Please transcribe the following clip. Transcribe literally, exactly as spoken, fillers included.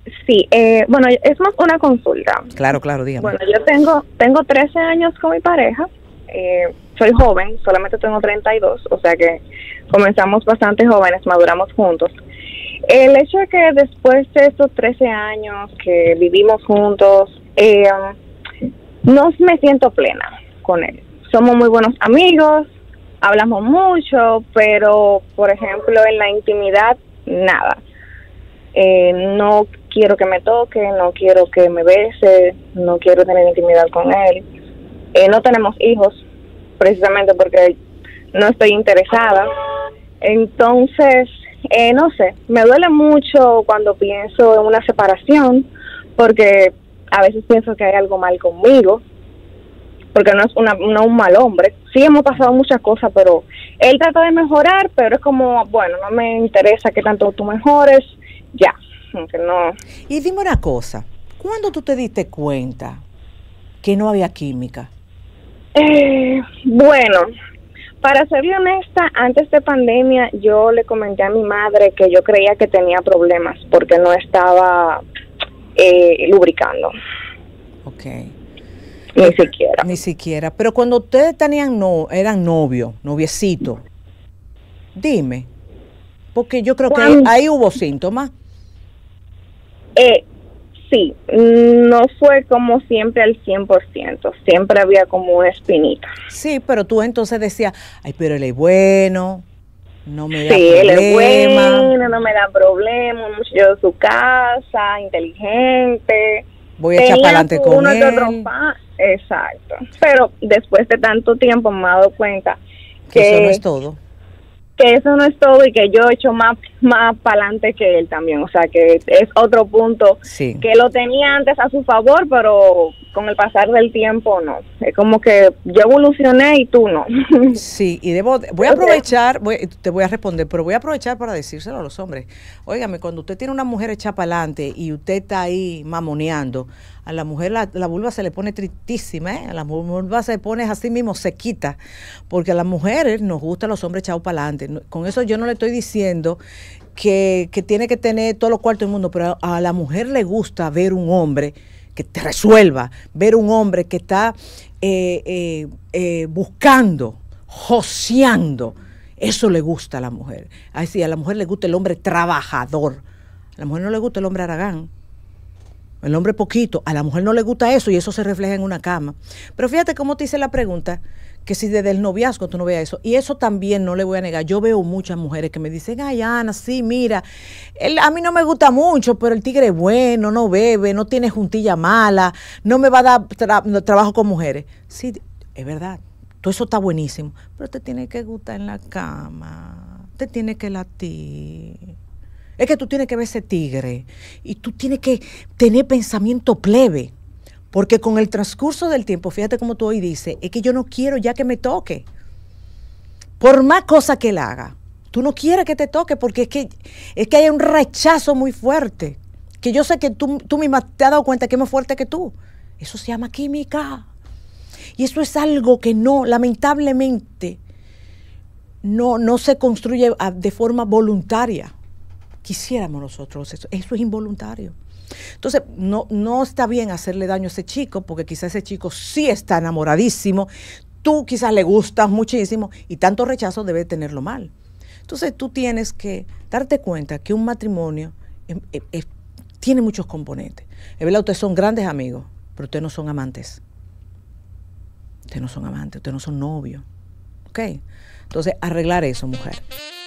Sí, eh, bueno, es más una consulta. Claro, claro, dígame. Bueno, yo tengo tengo trece años con mi pareja, eh, soy joven, solamente tengo treinta y dos, o sea que comenzamos bastante jóvenes, maduramos juntos. El hecho de que después de estos trece años que vivimos juntos, eh, no me siento plena con él. Somos muy buenos amigos, hablamos mucho, pero, por ejemplo, en la intimidad, nada. Eh, no quiero que me toque, no quiero que me bese, no quiero tener intimidad con él. Eh, no tenemos hijos, precisamente porque no estoy interesada. Entonces, eh, no sé, me duele mucho cuando pienso en una separación, porque a veces pienso que hay algo mal conmigo, porque no es una, no un mal hombre. Sí hemos pasado muchas cosas, pero él trata de mejorar, pero es como, bueno, no me interesa que tanto tú mejores, ya, aunque no. Y dime una cosa, ¿cuándo tú te diste cuenta que no había química? Eh, bueno, para ser honesta, antes de pandemia yo le comenté a mi madre que yo creía que tenía problemas porque no estaba eh, lubricando. Ok. Ni siquiera. Ni siquiera. Pero cuando ustedes tenían no, eran novios, noviecitos, dime, porque yo creo que ahí, ahí hubo síntomas. Eh, sí, no fue como siempre al cien por ciento, siempre había como una espinita. Sí, pero tú entonces decías, ay, pero él es bueno, no me da sí, problema. Él es bueno, no me da problema, un muchacho de su casa, inteligente. Voy a echar para adelante con uno él. Otro Exacto. Pero después de tanto tiempo me he dado cuenta que, que eso no es todo. Que eso no es todo y que yo he hecho más, más para adelante que él también. O sea, que es otro punto sí. que lo tenía antes a su favor, pero con el pasar del tiempo no. Es como que yo evolucioné y tú no. Sí, y debo, voy a aprovechar, voy, te voy a responder, pero voy a aprovechar para decírselo a los hombres. Óigame, cuando usted tiene una mujer hecha para adelante y usted está ahí mamoneando, a la mujer la, la vulva se le pone tristísima, ¿eh? A la vulva se pone así mismo sequita, porque a las mujeres nos gustan los hombres echados para adelante. Con eso yo no le estoy diciendo que, que tiene que tener todos los cuartos del mundo, pero a, a la mujer le gusta ver un hombre que te resuelva, ver un hombre que está eh, eh, eh, buscando, joseando. Eso le gusta a la mujer. Así, a la mujer le gusta el hombre trabajador. A la mujer no le gusta el hombre haragán. El hombre poquito. A la mujer no le gusta eso y eso se refleja en una cama. Pero fíjate cómo te hice la pregunta, que si desde el noviazgo tú no veas eso. Y eso también no le voy a negar. Yo veo muchas mujeres que me dicen, ay, Ana, sí, mira, él, a mí no me gusta mucho, pero el tigre es bueno, no bebe, no tiene juntilla mala, no me va a dar tra trabajo con mujeres. Sí, es verdad. Todo eso está buenísimo. Pero te tiene que gustar en la cama. Te tiene que latir. Es que tú tienes que ver ese tigre. Y tú tienes que tener pensamiento plebe. Porque con el transcurso del tiempo, fíjate como tú hoy dices, es que yo no quiero ya que me toque. Por más cosas que él haga, tú no quieres que te toque porque es que, es que hay un rechazo muy fuerte. Que yo sé que tú, tú misma te has dado cuenta que es más fuerte que tú. Eso se llama química. Y eso es algo que no, lamentablemente, no, no se construye de forma voluntaria. Quisiéramos nosotros eso. Eso es involuntario. Entonces, no, no está bien hacerle daño a ese chico, porque quizás ese chico sí está enamoradísimo, tú quizás le gustas muchísimo y tanto rechazo debe tenerlo mal. Entonces, tú tienes que darte cuenta que un matrimonio eh, eh, eh, tiene muchos componentes. Es verdad, ustedes son grandes amigos, pero ustedes no son amantes. Ustedes no son amantes, ustedes no son novios. ¿Ok? Entonces, arreglar eso, mujer.